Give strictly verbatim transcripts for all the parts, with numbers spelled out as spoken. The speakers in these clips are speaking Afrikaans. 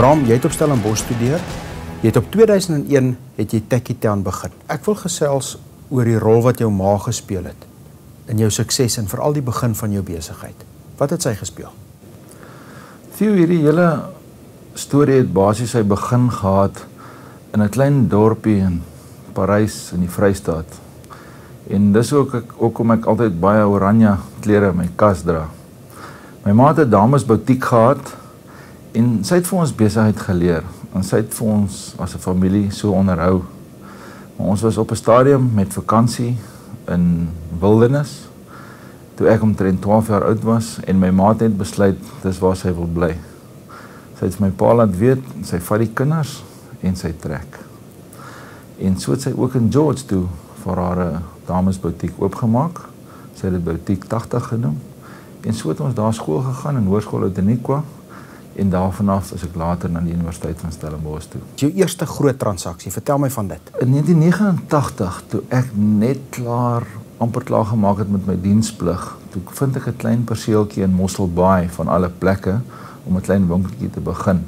Braam, jy het op Stellenbosch studeer. Jy het op twee duisend een het jy Tekkie Town begin. Ek wil gesels oor die rol wat jou ma gespeel het in jou sukses en veral die begin van jou besigheid. Wat het sy gespeel? Theo, hierdie hele storie het basies sy begin gehad in 'n klein dorpie in Parys in die Vrystaat. En dis ook ek ook om ek altyd baie oranje klere in my kas dra. My ma het 'n damesbutiek gehad en sy het vir ons besigheid geleer. En sy het vir ons as 'n familie so onderhou. Maar ons was op 'n stadium met vakansie in wildernis toe ek omtrent twaalf jaar oud was en my ma het net besluit dis waar sy wil bly. Sy het my pa laat weet, sy vat die kinders en sy trek. En so het sy ook in George toe vir haar 'n damesbutiek oopgemaak. Sy het dit butiek tagtig genoem. En so het ons daar skool gegaan in Hoërskool Outeniqua. En daarvanaf is ek later na die Universiteit van Stellenbosch toe. Jou eerste groot transaksie, vertel my van dit. In negentien negenentagtig, toe ek net klaar, amper klaar gemaak het met my diensplig, toe vind ek 'n klein perseeltjie in Mosselbaai van alle plekke om 'n klein winkeltjie te begin.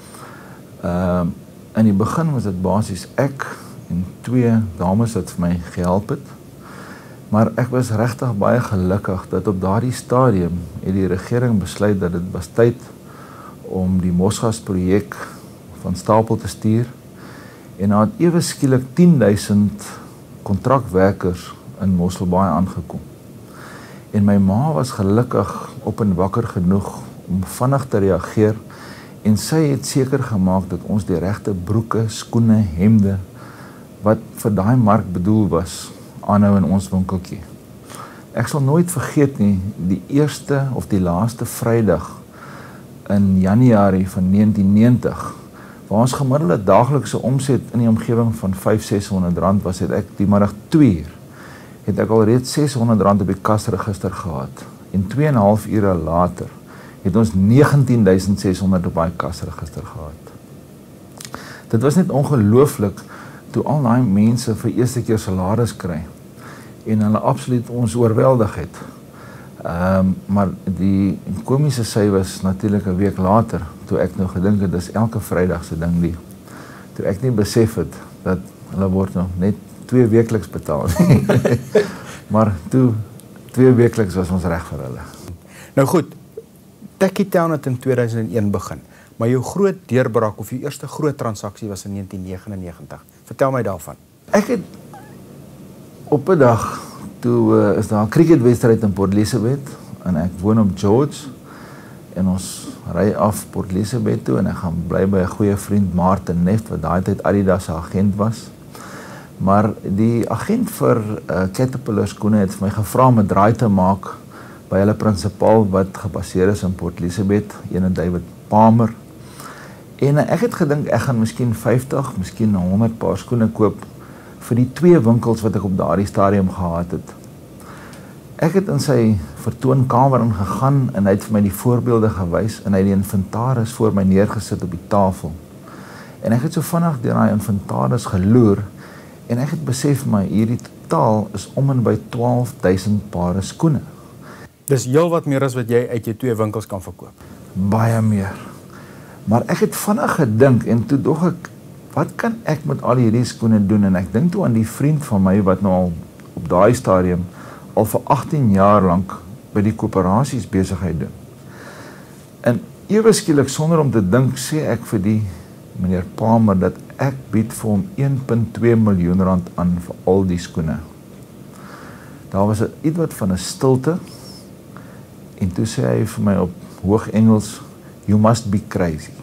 Uh, in die begin was dit basies ek en twee dames wat vir my gehelp het. Maar ek was regtig baie gelukkig dat op daardie stadium het die regering besluit dat dit was tyd om die Mosgasprojek van stapel te stuur en daar het ewe skielik tien duisend kontrakwerkers in Mosselbaai aangekom. En my ma was gelukkig op en wakker genoeg om vinnig te reageer en sy het seker gemaak dat ons die regte broeke, skoene, hemde wat vir daai mark bedoel was, aanhou in ons winkeltjie. Ek sal nooit vergeet nie, die eerste of die laaste Vrydag in Januarie van negentien negentig, waar ons gemiddelde daaglikse omset in die omgewing van vyf seshonderd rand was, het ek die middag twee uur, het ek al reeds seshonderd rand op die kasregister gehad. En twee en 'n half ure later het ons negentien duisend seshonderd op daai kasregister gehad. Dit was net ongelooflik toe al daai mense vir eerste keer salaris kry en hulle absoluut ons oorweldig het. Um, maar die komische sy was natuurlik 'n week later, toe ek nou gedink het, dis elke Vrydag se ding die. Toe ek nie besef het, dat hulle word nog net twee weekliks betaal. Maar toe, twee weekliks was ons reg vir hulle. Nou goed, Tekkie Town het in twee duisend een begin, maar jou groot deurbraak of jou eerste groot transaksie was in negentien negenennegentig. Vertel my daarvan. Ek het op 'n dag toe uh, is daar 'n cricketwedstryd in Port Elizabeth en ek woon op George en ons ry af Port Elizabeth toe en ek gaan bly by 'n goeie vriend Martin Neft wat daai tyd Adidas se agent was. Maar die agent vir uh, Caterpillar skoene het vir my gevra om 'n draai te maak by hulle prinsipaal wat gebaseer is in Port Elizabeth, ene David Palmer. En uh, ek het gedink ek gaan miskien vyftig, miskien honderd paar skoene koop vir die twee winkels wat ek op daardie stadium gehad het. Ek het in sy vertoonkamer ingegaan en hy het vir my die voorbeelde gewys en hy het die inventaris voor my neergesit op die tafel. En ek het so vinnig deur daai inventaris geloer en ek het besef my hierdie totaal is om en by twaalf duisend pare skoene. Dis heel wat meer as wat jy uit jou twee winkels kan verkoop. Baie meer. Maar ek het vinnig gedink en toe dog ek, wat kan ek met al hierdie skoene doen? En ek dink toe aan die vriend van my wat nou al op daai stadium al vir agttien jaar lank by die koöperasies besigheid doen. En ewe skielik sonder om te dink sê ek vir die meneer Palmer dat ek bied vir hom een komma twee miljoen rand aan vir al die skoene. Daar was iets wat van 'n stilte en toe sê hy vir my op hoog Engels, "You must be crazy."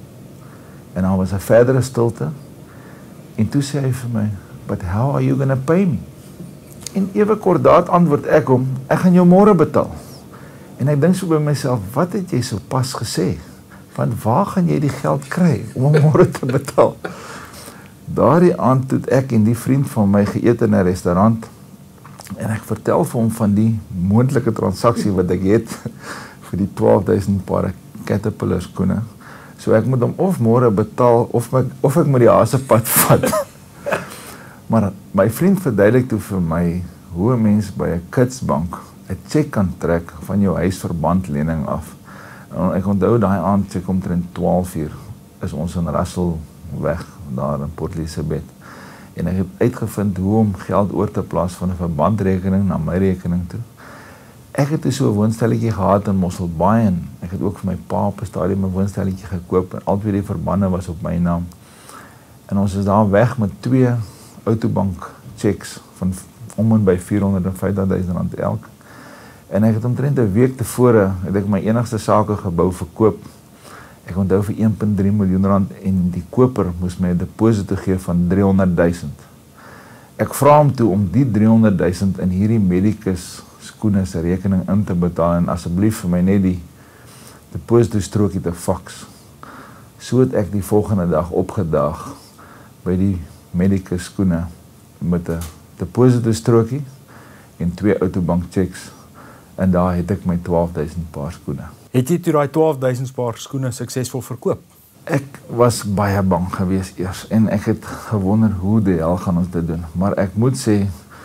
En daar was 'n verdere stilte en toe sê hy vir my, "But how are you gonna pay me?" En ewe kordaat antwoord ek hom, "Ek gaan jou môre betaal." En ek dink so by myself, wat het jy so pas gesê? Want waar gaan jy die geld kry om om môre te betaal? Daardie aand het ek en die vriend van my geëet in 'n restaurant en ek vertel vir hom van die moontlike transaksie wat ek het vir die twaalf duisend pare Caterpillar skoene. So ek moet hom of môre betaal of, my, of ek moet die hasepad vat. Maar my vriend verduidelik toe vir my hoe 'n mens by 'n kitsbank 'n cheque kan trek van jou huisverbandlening af. En ek onthou daai aand cheque omtrent twaalf uur is ons in Russell weg, daar in Port Elizabeth. En ek het uitgevind hoe om geld oor te plaas van 'n verbandrekening na my rekening toe. Ek het dus so 'n woonstelletjie gehad in Mossel Bay en ek het ook vir my pa op 'n stadium 'n woonstelletjie gekoop en albei die verbande was op my naam. En ons is daar weg met twee Autobank checks van om en by vierhonderd en vyftig duisend rand elk. En ek het omtrent 'n week tevore het ek my enigste sakegebou verkoop. Ek onthou vir een komma drie miljoen rand en die koper moes my 'n deposito gee van driehonderd duisend. Ek vra hom toe om die driehonderd duisend in hierdie Medicus skoene se rekening in te betaal en asseblief vir my net die deposito strokie te fax. So het ek die volgende dag opgedaag by die Medicus skoene met 'n deposito strokie en twee Autobank checks en daar het ek my twaalf duisend paar skoene. Het jy toe daai twaalf duisend paar skoene suksesvol verkoop? Ek was baie bang geweest eers en ek het gewonder hoe die hel gaan ons dit doen. Maar ek moet sê,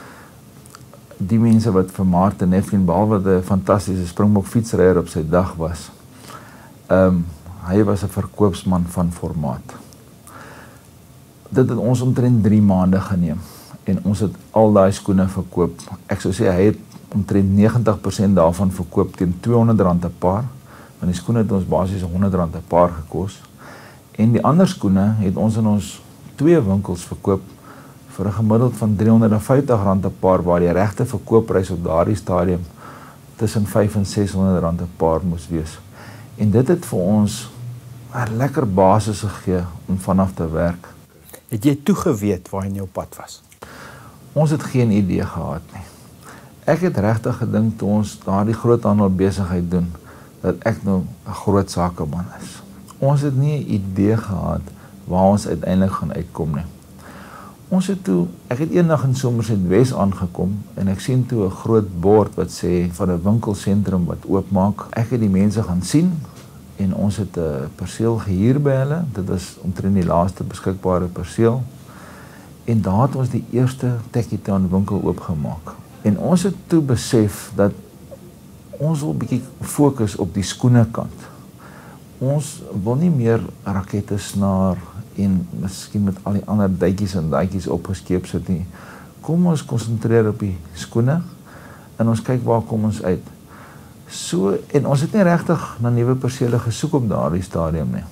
die mense wat vir Martin Nefflin, behalwe wat 'n fantastiese Springbok fietsryer op sy dag was, um, hy was 'n verkoopsman van formaat. Dit het ons omtrent drie maande geneem en ons het al daai skoene verkoop. Ek sou sê hy het omtrent negentig persent daarvan verkoop teen tweehonderd rand 'n paar, want die skoene het ons basies honderd rand 'n paar gekos. En die ander skoene het ons in ons twee winkels verkoop vir 'n gemiddeld van driehonderd en vyftig rand 'n paar, waar die regte verkoopprys op daardie stadium tussen vyf en seshonderd rand 'n paar moes wees. En dit het vir ons 'n lekker basis gegee om vanaf te werk. Het jy toegeweet waar jy in jou pad was? Ons het geen idee gehad nie. Ek het regtig gedink toe ons daardie groothandel besigheid doen, dat ek nou 'n groot sakeman is. Ons het nie 'n idee gehad waar ons uiteindelik gaan uitkom nie. Ons het toe, ek het eendag in Somerset Wes aangekom en ek sien toe 'n groot bord wat sê van 'n winkelsentrum wat oopmaak. Ek het die mense gaan sien en ons het 'n perseel gehuur by hulle. Dit was omtrent die laaste beskikbare perseel. En daar het ons die eerste Tekkie Town winkel oopgemaak. En ons het toe besef dat ons wil 'n bietjie fokus op die skoene kant. Ons wil nie meer rakette snaar en miskien met al die ander duitjies en daadjies opgeskeep sit nie. Kom ons konsentreer op die skoene en ons kyk waar kom ons uit. So, en ons het nie regtig na nuwe persele gesoek op daardie stadium nie.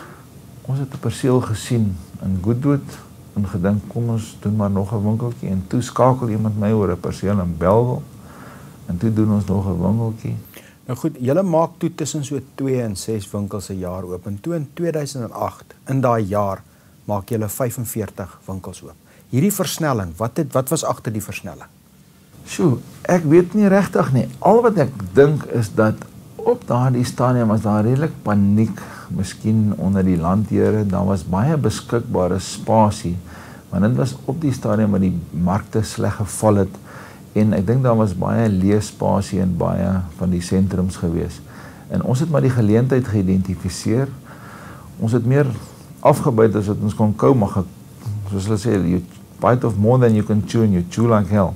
Ons het 'n perseel gesien in Goodwood en gedink, kom ons doen maar nog 'n winkeltjie, en toe skakel iemand my oor 'n perseel in Bellville en toe doen ons nog 'n winkeltjie. Nou goed, julle maak toe tussen so twee en ses winkels 'n jaar oop. En toe in twee duisend agt, in daai jaar, maak julle vyf en veertig winkels oop. Hierdie versnelling, wat het wat was agter die versnelling? Sjoe, ek weet nie regtig nie. Al wat ek dink is dat op daardie stadium was daar redelik paniek, miskien onder die landheere. Daar was baie beskikbare spasie, want dit was op die stadium waar die markte sleg geval het. En ek dink daar was baie leespasie in baie van die sentrums gewees. En ons het maar die geleentheid geïdentifiseer. Ons het meer afgebyt as wat ons kon kou, maar ge, soos hulle sê, you bite of more than you can chew and you chew like hell.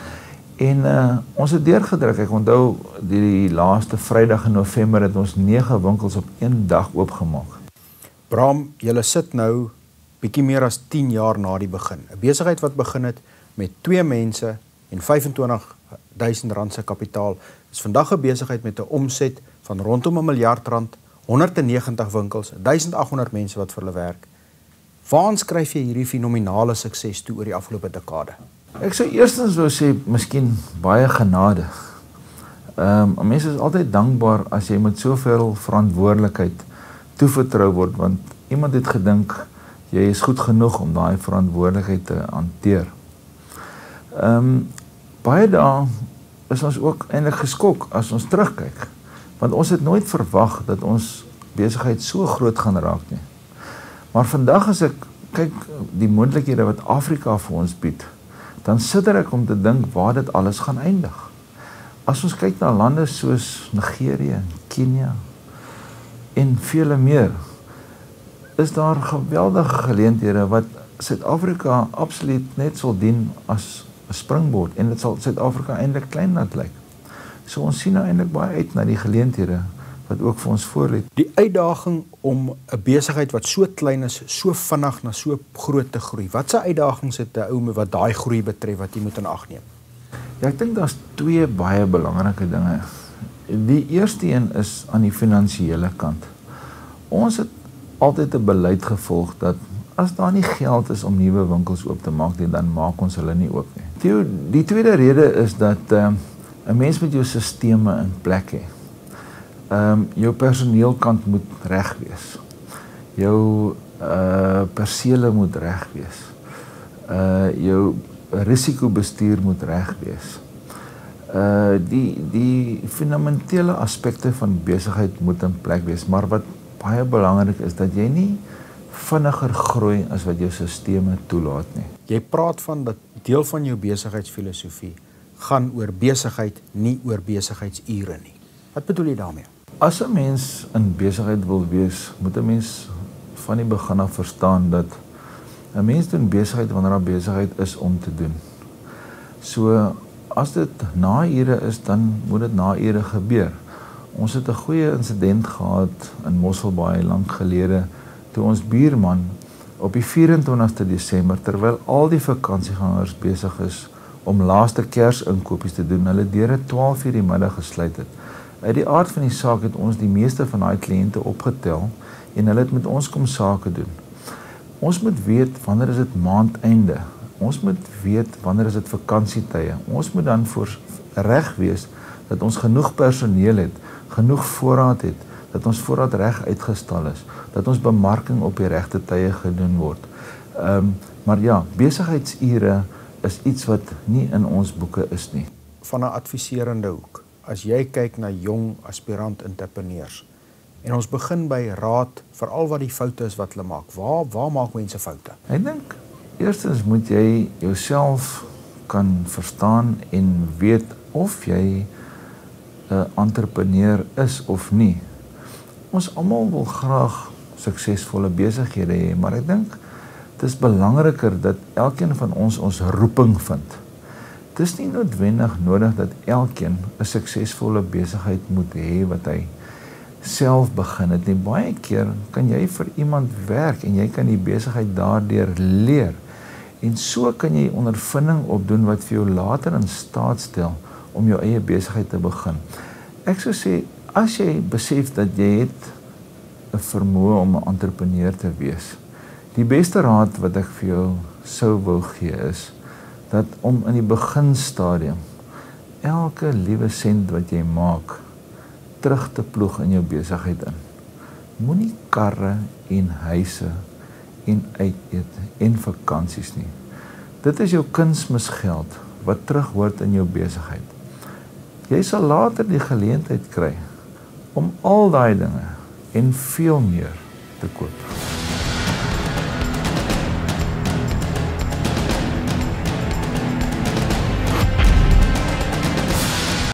En uh, ons het deurgedruk. Ek onthou die, die laaste Vrydag in November het ons nege winkels op een dag oopgemaak. Braam, julle sit nou bietjie meer as tien jaar na die begin. 'n Besigheid wat begin het met twee mense en vyf en twintig duisend rand se kapitaal, is vandag 'n besigheid met 'n omset van rondom 'n miljard rand, honderd en negentig winkels, duisend agt honderd mense wat vir hulle werk. Waar skryf jy hierdie fenominale sukses toe oor die afgelope dekade? Ek sou eerstens wou sê, miskien baie genade. Um, mense is altyd dankbaar as jy met soveel verantwoordelikheid toevertrou word, want iemand het gedink, jy is goed genoeg om daai verantwoordelikheid te hanteer. Um, baie dae is ons ook eintlik geskok as ons terugkyk, want ons het nooit verwag dat ons besigheid so groot gaan raak nie. Maar vandag as ek kyk die moontlikhede wat Afrika vir ons bied, dan sit ek om te dink waar dit alles gaan eindig. As ons kyk na lande soos Nigerië, Kenia en vele meer, is daar geweldige geleenthede wat Suid-Afrika absoluut net sal dien as 'n springbord, en dit sal Suid-Afrika eintlik klein laat lyk. So ons sien nou eintlik baie uit na die geleenthede wat ook vir ons voorlê. Die uitdaging om 'n besigheid wat so klein is, so vinnig na so groot te groei. Wat se uitdagings het 'n ou wat daai groei betref wat jy moet in ag neem? Ja, ek dink daar's twee baie belangrike dinge. Die eerste een is aan die finansiële kant. Ons het altyd 'n beleid gevolg dat as daar nie geld is om nuwe winkels oop te maak nie, dan maak ons hulle nie oop nie. Theo, die tweede rede is dat uh, 'n mens met jou sisteme in plek hê. Um, jou personeelkant moet reg wees. Jou uh, persele moet reg wees. Uh, jou risikobestuur moet reg wees. Uh, die, die fundamentele aspekte van besigheid moet in plek wees, maar wat baie belangrik is, dat jy nie vinniger groei as wat jou sisteme toelaat nie. Jy praat van dat deel van jou besigheidsfilosofie gaan oor besigheid, nie oor besigheidsure nie. Wat bedoel jy daarmee? As 'n mens in besigheid wil wees, moet 'n mens van die begin af verstaan dat 'n mens doen besigheid wanneer daar besigheid is om te doen. So, as dit na ure is, dan moet dit na ure gebeur. Ons het 'n goeie insident gehad in Mosselbaai lank gelede, toe ons buurman op die vyf en twintigste Desember, terwyl al die vakansiegangers besig is om laaste kersinkopies te doen, hulle deure twaalf uur die middag gesluit het. Uit die aard van die saak het ons die meeste van daai kliënte opgetel en hulle het met ons kom sake doen. Ons moet weet wanneer is dit maandeinde. Ons moet weet wanneer is dit vakansietye. Ons moet dan voor reg wees dat ons genoeg personeel het, genoeg voorraad het, dat ons voorraad reg uitgestal is, dat ons bemarking op die regte tye gedoen word. Um, maar ja, besigheidsure is iets wat nie in ons boeke is nie. Van 'n adviserende hoek, as jy kyk na jong aspirant entrepreneurs en ons begin by raad, veral wat die foute is wat hulle maak. Waar waar maak mense foute? Ek dink eerstens moet jy jouself kan verstaan en weet of jy 'n entrepreneur is of nie. Ons almal wil graag suksesvolle besighede hê, maar ek dink dit is belangriker dat elkeen van ons ons roeping vind. Dit is nie noodwendig nodig dat elkeen 'n suksesvolle besigheid moet hê wat hy self begin het nie. Baie keer kan jy vir iemand werk en jy kan die besigheid daardeur leer. En so kan jy ondervinding opdoen wat vir jou later in staat stel om jou eie besigheid te begin. Ek sou sê, as jy besef dat jy het 'n vermoë om 'n entrepreneur te wees, die beste raad wat ek vir jou sou wou gee is, dat om in die beginstadium elke liewe sent wat jy maak, terug te ploeg in jou besigheid in. Moenie karre en huise en uiteet en vakansies nie. Dit is jou kunsmisgeld wat terughoort in jou besigheid. Jy sal later die geleentheid kry om al daai dinge en veel meer te koop.